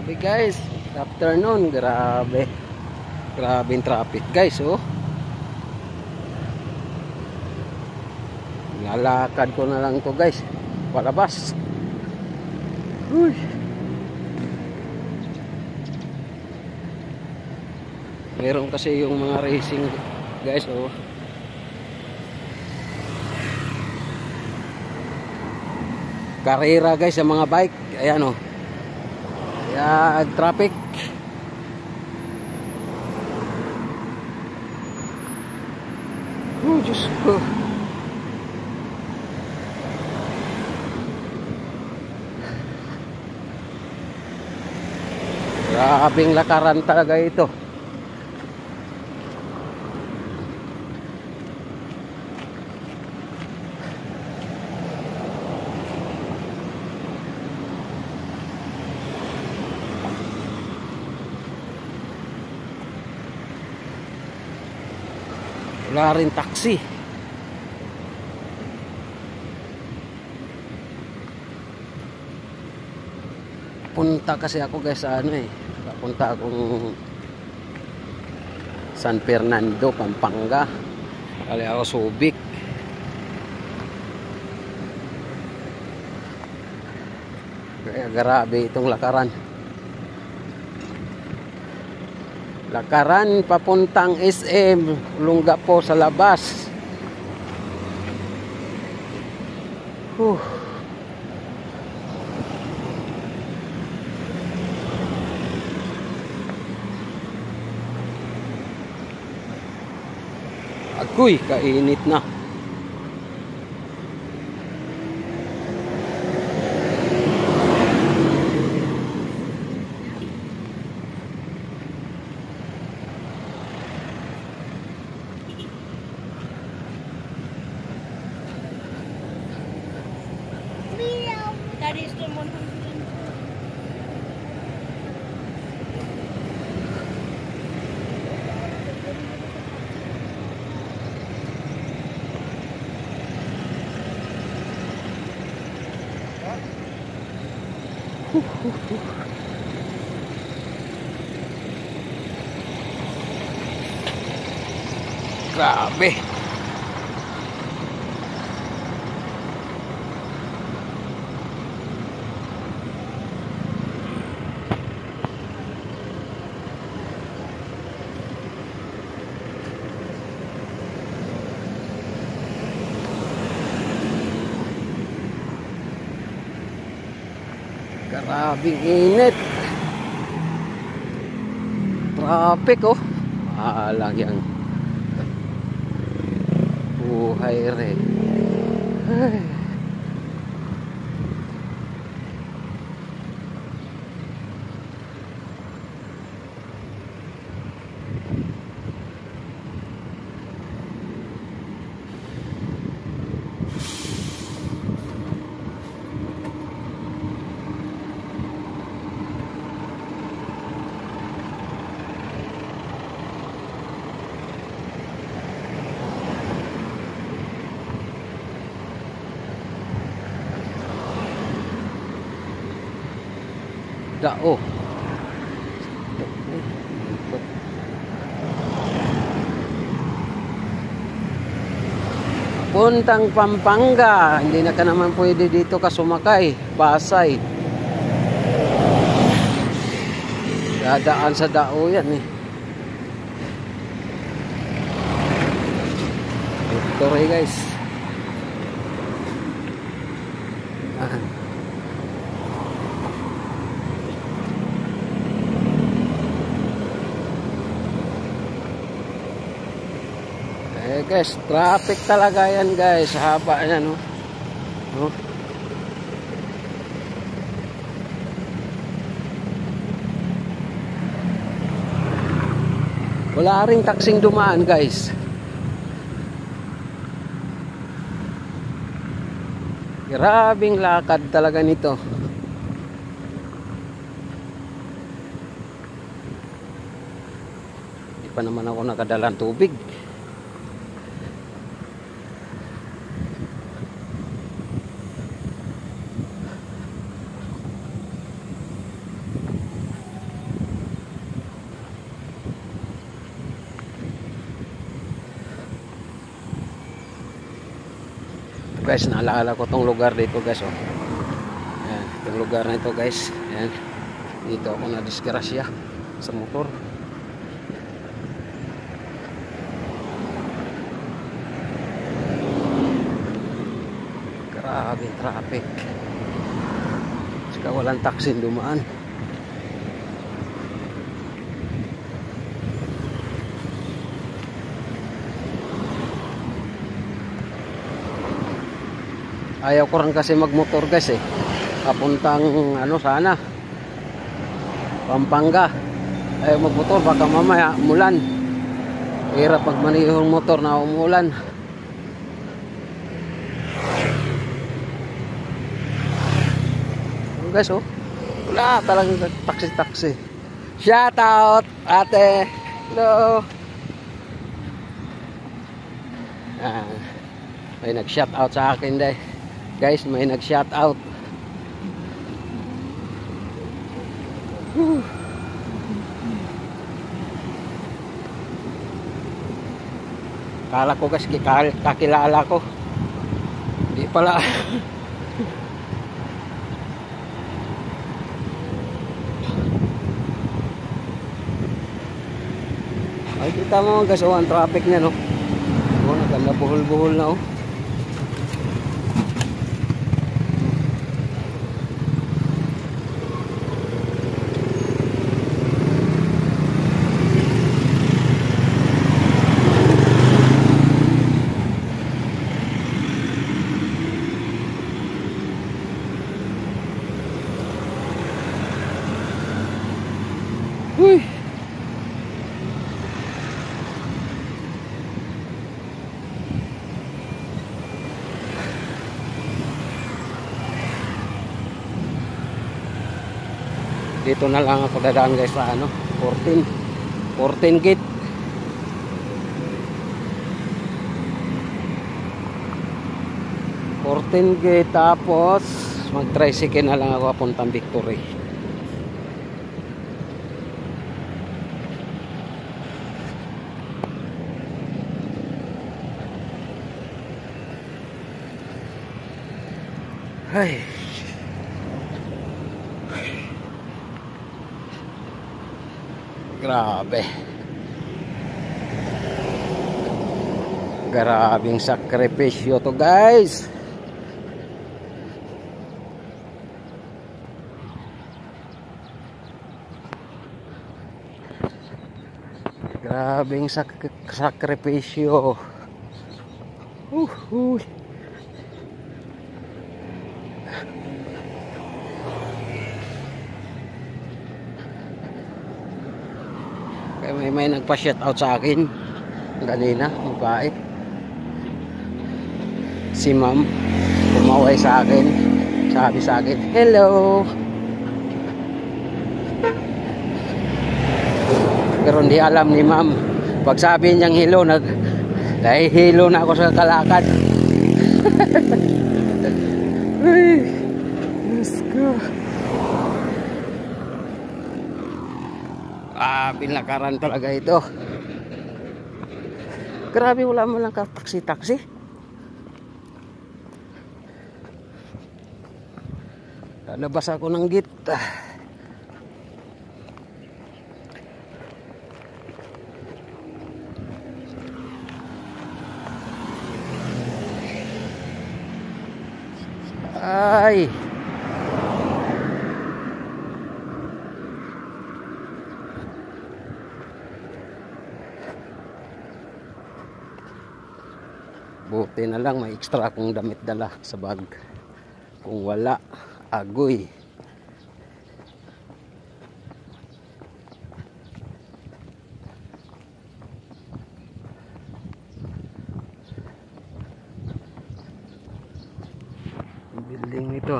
Grabe guys, afternoon, grabe. Grabe yung traffic guys, oh. Lalakad ko na lang to guys, palabas. Uy. Meron kasi yung mga racing guys, oh. Karera guys sa mga bike, ayan oh. Ayan, traffic. Oh, Diyos ko. Grabing lakaran talaga ito. Wala rin taxi. Punta kasi ako guys sa ano eh. Punta akong San Fernando, Pampanga. Kali ako Subic. Kaya grabe itong lakaran. Lakaran papuntang SM, Lungga po sa labas. Agoy, kainit na. That is the 100. Grabe. Grabing init. Traffic oh. Alang yang buhay rin. Ay. Dao. Puntang Pampanga, hindi na ka naman pwede dito ka sumakay. Pasay. Dadaan sa Dao yan eh. Victory guys. Guys, traffic talaga yan guys, haba yan no. Wala ring taksing dumaan guys. Grabing lakad talaga nito. Hindi pa naman ako nakadalang tubig. guys, naalala ko tong lugar dito guys, oh. Ayan, itong lugar na ito guys. Ayan. Dito ako na disgrasya sa motor. Grabe traffic. Saka walang taxi dumaan. Ayaw ko rin kasi magmotor guys eh. Papuntang ano sana, Pampanga. Ayaw magmotor baka mamaya umulan. Hirap pag manihong motor na umulan. Guys, oh, wala talagang taxi. Shout out ate. Hello. May nag shout out sa akin dahil guys, may nag shout out. Kala ko guys, kakilala ko. Hindi pala. Ay, kita mo guys, oh, ang traffic niya, no? Oh, naganda buhol-buhol na, oh. Uy. Dito na lang ako dadaan guys sa ano, 14 gate. Tapos mag-tricycle na lang ako papuntang Victory. Ay. Grabe. Grabing sakripisyo to guys. Grabing sakripisyo. May nagpa-shout out sa akin kanina, mabait. Si ma'am tumaway sa akin, sabi sa akin, hello. Pero hindi alam ni ma'am, pag sabi niyang hello, nahihilo na ako sa kalakad. Let's go. Pinakaran talaga ito. Grabe, wala mo lang ka-taxi. Lalabas ako ng gate. Ay. Buti na lang may extra akong damit dala sa bag. Kung wala, agoy. Building ito.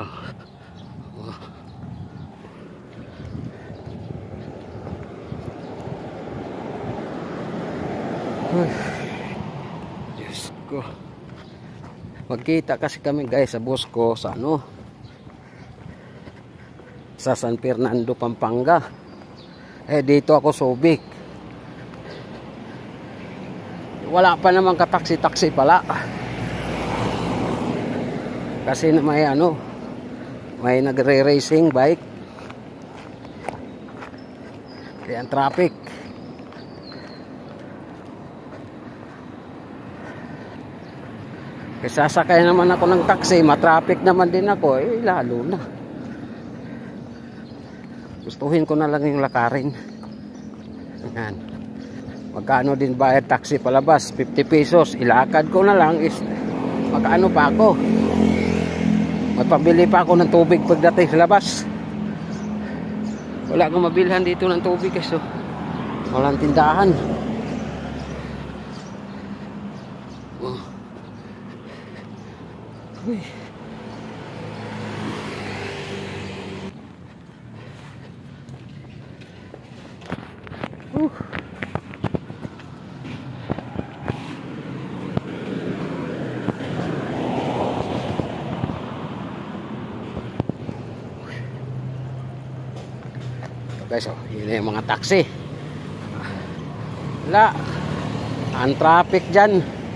Diyos ko. Magkita kasi kami guys sa boss ko sa ano, sa San Fernando, Pampanga. Dito ako Subic. Wala pa naman ka taxi pala. Kasi may ano, may nagre-racing bike. Kaya ang traffic. Kasi sasakay naman ako ng taxi, matraffic naman din ako, eh lalo na. Gustuhin ko na lang yung lakarin. Yan. Magkano din bayad taxi palabas? 50 pesos. Ilakad ko na lang is magkano pa ako? Magpabili pa ako ng tubig pagdating sa labas. Wala akong mabilhan dito ng tubig kasi walang tindahan. Uy. Guys, oh, yun yung mga taxi. Wala. Ang traffic dyan.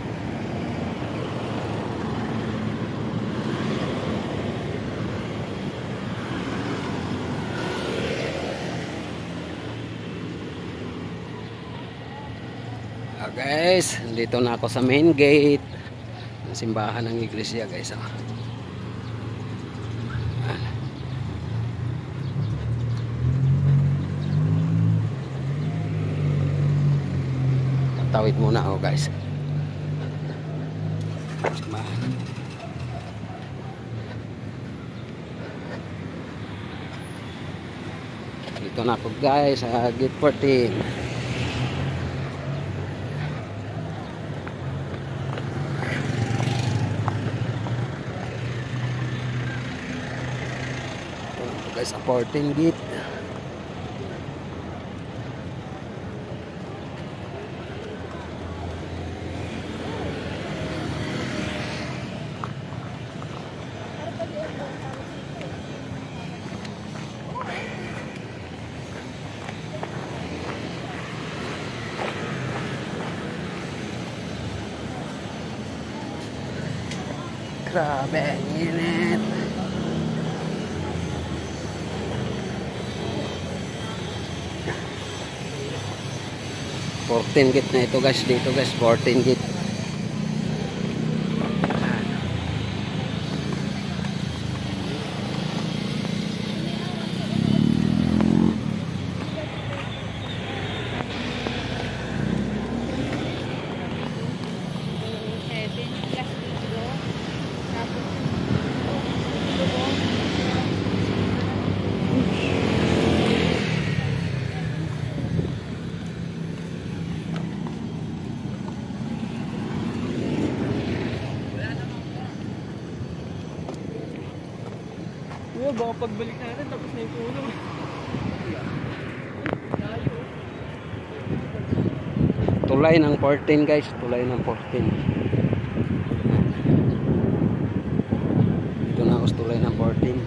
Guys, dito na ako sa main gate ng simbahan ng iglesia, guys. Tawid muna ako, guys. Dito na ako, guys, sa gate 14. Guys, sa 14 gate. Grabe, init. Fourteen gate na ito, guys. Dito, guys, 14 gate. Baka pagbalik natin tapos na yung puno. Tulay ng 14, guys. Tulay ng 14. Ito na ako sa tulay ng 14.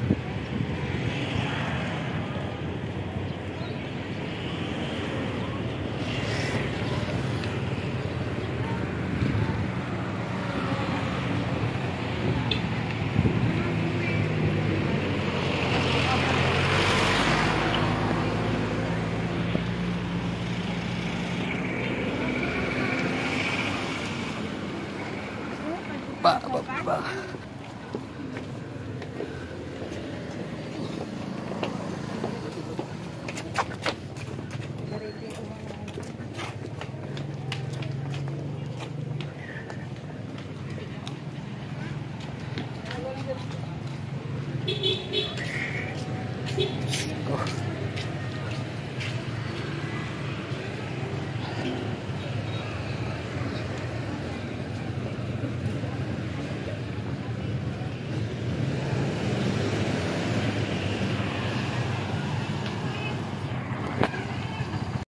Ba.